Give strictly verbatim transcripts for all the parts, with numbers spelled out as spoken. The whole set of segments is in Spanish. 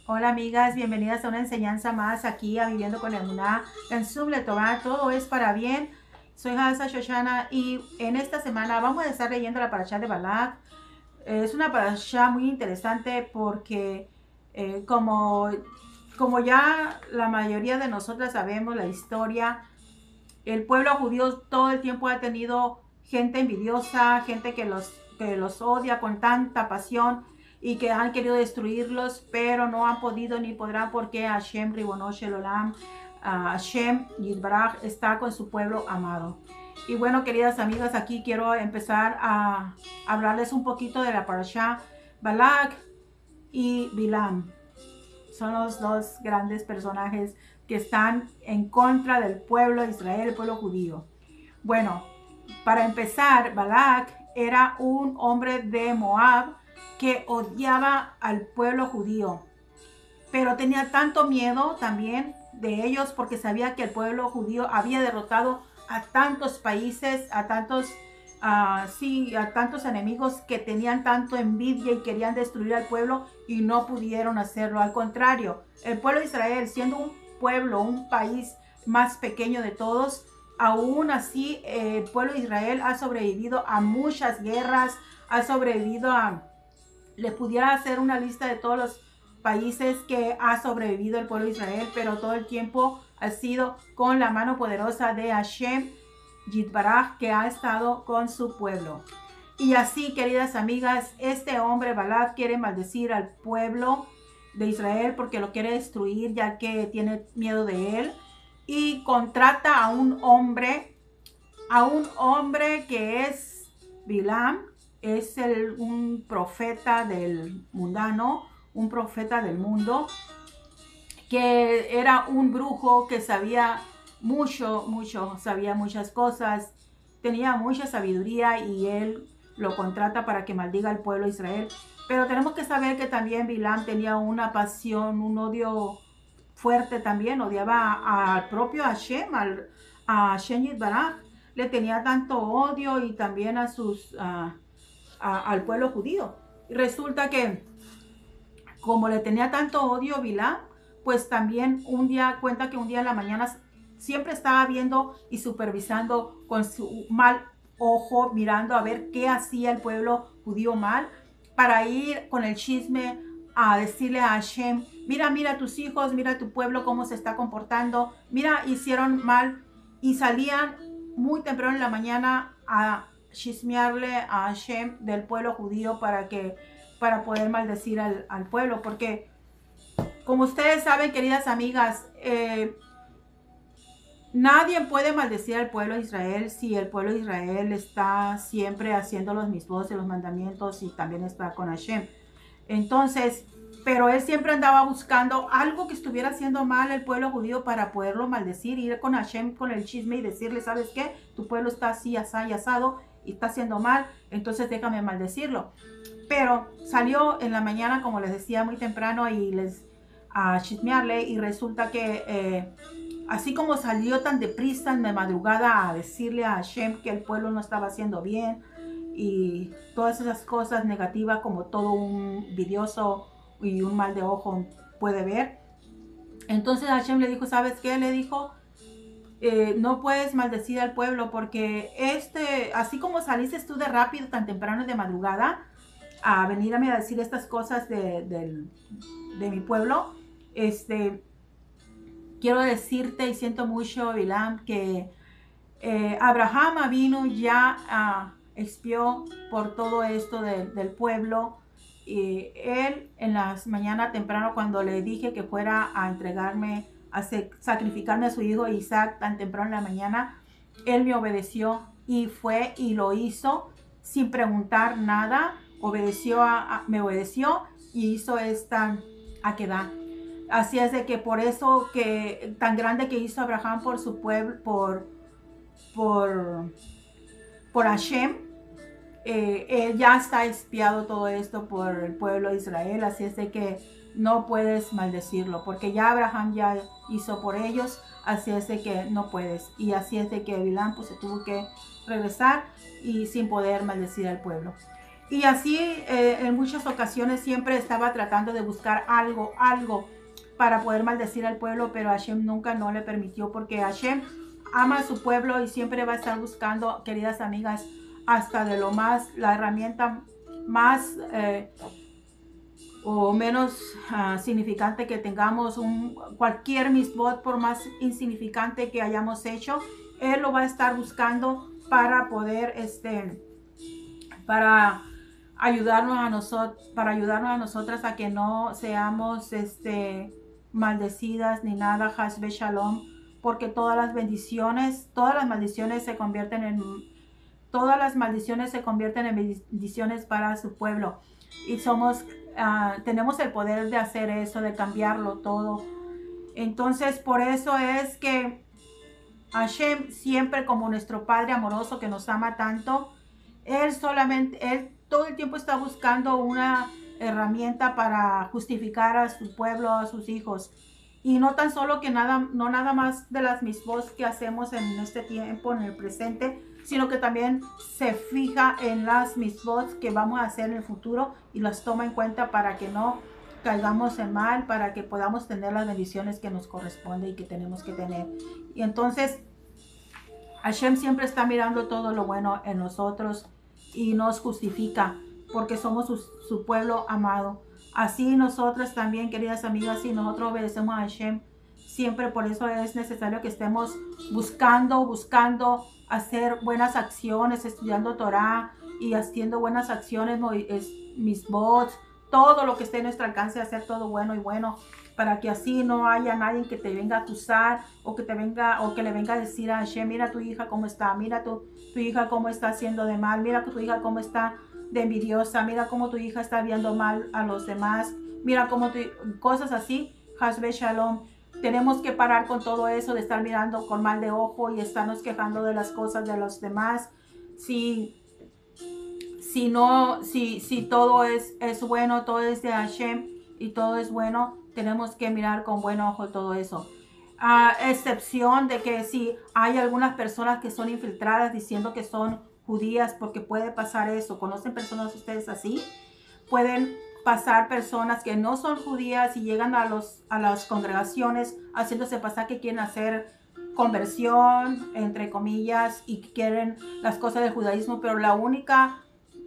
Hola amigas, bienvenidas a una enseñanza más aquí a Viviendo con Emuná en Suble Torah. Todo es para bien. Soy Hasa Shoshana y en esta semana vamos a estar leyendo la parashá de Balak. Es una parashá muy interesante porque eh, como, como ya la mayoría de nosotras sabemos la historia, el pueblo judío todo el tiempo ha tenido gente envidiosa, gente que los, que los odia con tanta pasión y que han querido destruirlos, pero no han podido ni podrán porque Hashem Ribono Shel Olam, uh, Hashem Yitbaraj está con su pueblo amado. Y bueno, queridas amigas, aquí quiero empezar a hablarles un poquito de la parashá Balak y Bilam. Son los dos grandes personajes que están en contra del pueblo de Israel, el pueblo judío. Bueno, para empezar, Balak era un hombre de Moab que odiaba al pueblo judío, pero tenía tanto miedo también de ellos porque sabía que el pueblo judío había derrotado a tantos países, a tantos, uh, sí, a tantos enemigos que tenían tanto envidia y querían destruir al pueblo y no pudieron hacerlo. Al contrario, el pueblo de Israel, siendo un pueblo, un país más pequeño de todos, aún así el pueblo de Israel ha sobrevivido a muchas guerras, ha sobrevivido a... Les pudiera hacer una lista de todos los países que ha sobrevivido el pueblo de Israel, pero todo el tiempo ha sido con la mano poderosa de Hashem Yitbaraj, que ha estado con su pueblo. Y así, queridas amigas, este hombre Balak quiere maldecir al pueblo de Israel porque lo quiere destruir, ya que tiene miedo de él, y contrata a un hombre, a un hombre que es Bilam. Es el, un profeta del mundano, un profeta del mundo, que era un brujo que sabía mucho, mucho, sabía muchas cosas, tenía mucha sabiduría y él lo contrata para que maldiga al pueblo de Israel. Pero tenemos que saber que también Bilam tenía una pasión, un odio fuerte también, odiaba al propio Hashem, al, a Hashem Yitbaraj, le tenía tanto odio y también a sus... Uh, A, al pueblo judío. Y resulta que como le tenía tanto odio Bilam, pues también un día, cuenta que un día en la mañana siempre estaba viendo y supervisando con su mal ojo, mirando a ver qué hacía el pueblo judío mal, para ir con el chisme a decirle a Hashem, mira, mira tus hijos, mira tu pueblo cómo se está comportando, mira, hicieron mal, y salían muy temprano en la mañana a chismearle a Hashem del pueblo judío para que para poder maldecir al, al pueblo, porque como ustedes saben, queridas amigas, eh, nadie puede maldecir al pueblo de Israel si el pueblo de Israel está siempre haciendo los mismos de los mandamientos y también está con Hashem. Entonces, pero él siempre andaba buscando algo que estuviera haciendo mal el pueblo judío para poderlo maldecir, ir con Hashem con el chisme y decirle, ¿sabes qué? Tu pueblo está así, así, asado y está haciendo mal, entonces déjame maldecirlo. Pero salió en la mañana, como les decía, muy temprano y les a chismearle, y resulta que eh, así como salió tan deprisa en la madrugada a decirle a Hashem que el pueblo no estaba haciendo bien y todas esas cosas negativas como todo un envidioso y un mal de ojo puede ver. Entonces Hashem le dijo, ¿sabes qué? Le dijo, eh, no puedes maldecir al pueblo porque este, así como saliste tú de rápido tan temprano de madrugada a venirme a decir estas cosas de, de, de mi pueblo, este, quiero decirte y siento mucho, Bilam, que eh, Abraham vino ya a expió por todo esto de, del pueblo. Y él en las mañanas temprano, cuando le dije que fuera a entregarme, a sacrificarme a su hijo Isaac tan temprano en la mañana, él me obedeció y fue y lo hizo sin preguntar nada. Obedeció a, a, me obedeció y hizo esta aquedá. Así es de que por eso que tan grande que hizo Abraham por su pueblo, por por por Hashem, eh, eh, ya está expiado todo esto por el pueblo de Israel. Así es de que no puedes maldecirlo porque ya Abraham ya hizo por ellos. Así es de que no puedes, y así es de que Bilam pues se tuvo que regresar y sin poder maldecir al pueblo. Y así eh, en muchas ocasiones siempre estaba tratando de buscar algo, algo para poder maldecir al pueblo, pero Hashem nunca no le permitió, porque Hashem ama a su pueblo y siempre va a estar buscando, queridas amigas, hasta de lo más, la herramienta más eh, o menos uh, significante que tengamos, un, cualquier misbot, por más insignificante que hayamos hecho, Él lo va a estar buscando para poder, este, para ayudarnos a nosotros, para ayudarnos a nosotras a que no seamos, este, maldecidas ni nada, Hasbe Shalom, porque todas las bendiciones, todas las maldiciones se convierten en, todas las maldiciones se convierten en bendiciones para su pueblo. Y somos, uh, tenemos el poder de hacer eso, de cambiarlo todo. Entonces, por eso es que Hashem, siempre como nuestro Padre amoroso que nos ama tanto, Él solamente, Él todo el tiempo está buscando una herramienta para justificar a su pueblo, a sus hijos. Y no tan solo que nada, no nada más de las mismos que hacemos en este tiempo, en el presente, sino que también se fija en las mismos que vamos a hacer en el futuro y las toma en cuenta para que no caigamos en mal, para que podamos tener las bendiciones que nos corresponde y que tenemos que tener. Y entonces Hashem siempre está mirando todo lo bueno en nosotros y nos justifica porque somos su, su pueblo amado. Así nosotros también, queridas amigas, si nosotros obedecemos a Hashem, siempre por eso es necesario que estemos buscando, buscando hacer buenas acciones, estudiando Torah y haciendo buenas acciones, mis bots, todo lo que esté en nuestro alcance, hacer todo bueno y bueno, para que así no haya nadie que te venga a acusar o que te venga o que le venga a decir a Hashem, mira tu hija cómo está, mira tu, tu hija cómo está haciendo de mal, mira tu hija cómo está de envidiosa, mira cómo tu hija está viendo mal a los demás, mira cómo tu, cosas así. Hasbe Shalom. Tenemos que parar con todo eso de estar mirando con mal de ojo y estarnos quejando de las cosas de los demás. Si, si no, si, si todo es, es bueno, todo es de Hashem y todo es bueno, tenemos que mirar con buen ojo todo eso. A excepción de que si hay algunas personas que son infiltradas diciendo que son judías, porque puede pasar eso. ¿Conocen personas ustedes así? Pueden pasar personas que no son judías y llegan a, los, a las congregaciones haciéndose pasar que quieren hacer conversión, entre comillas, y quieren las cosas del judaísmo, pero la única,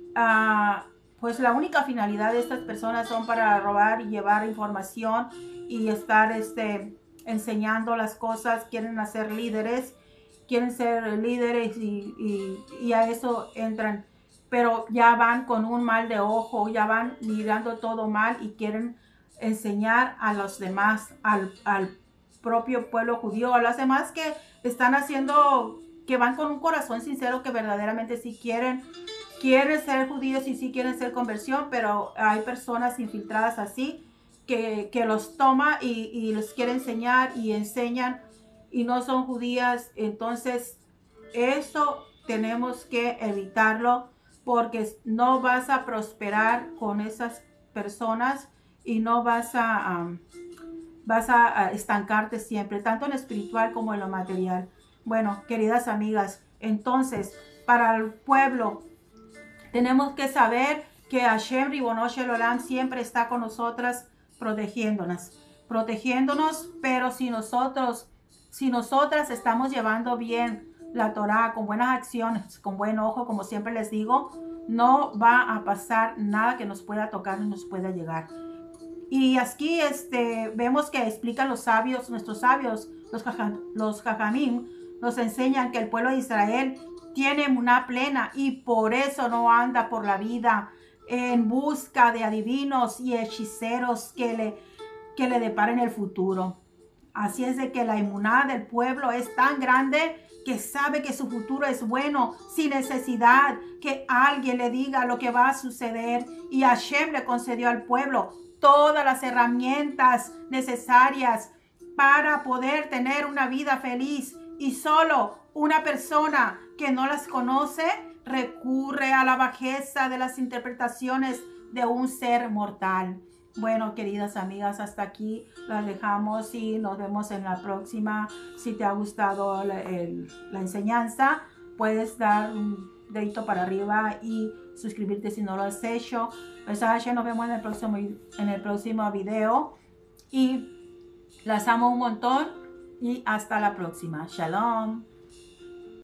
uh, pues la única finalidad de estas personas son para robar y llevar información y estar este, enseñando las cosas, quieren hacer líderes, quieren ser líderes y, y, y a eso entran. Pero ya van con un mal de ojo, ya van mirando todo mal y quieren enseñar a los demás, al, al propio pueblo judío, a los demás que están haciendo, que van con un corazón sincero, que verdaderamente sí quieren, quieren ser judíos y sí quieren ser conversión, pero hay personas infiltradas así que, que los toma y, y los quiere enseñar y enseñan y no son judías. Entonces eso tenemos que evitarlo, porque no vas a prosperar con esas personas y no vas a, um, vas a, a estancarte siempre, tanto en lo espiritual como en lo material. Bueno, queridas amigas, entonces, para el pueblo, tenemos que saber que Hashem Ribono Shel Olam siempre está con nosotras, protegiéndonos, protegiéndonos, pero si nosotros, si nosotras estamos llevando bien la Torah, con buenas acciones, con buen ojo, como siempre les digo, no va a pasar nada que nos pueda tocar y nos pueda llegar. Y aquí este, vemos que explican los sabios, nuestros sabios, los, los Jajamim, nos enseñan que el pueblo de Israel tiene emuná plena y por eso no anda por la vida en busca de adivinos y hechiceros que le, que le deparen el futuro. Así es de que la emuná del pueblo es tan grande que sabe que su futuro es bueno, sin necesidad que alguien le diga lo que va a suceder. Y Hashem le concedió al pueblo todas las herramientas necesarias para poder tener una vida feliz. Y solo una persona que no las conoce recurre a la bajeza de las interpretaciones de un ser mortal. Bueno, queridas amigas, hasta aquí las dejamos y nos vemos en la próxima. Si te ha gustado la, el, la enseñanza, puedes dar un dedito para arriba y suscribirte si no lo has hecho. Pues Hashem, nos vemos en el próximo, en el próximo video. Y las amo un montón. Y hasta la próxima. Shalom.